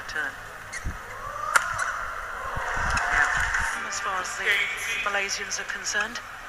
turn. Yeah, as far as the Malaysians are concerned.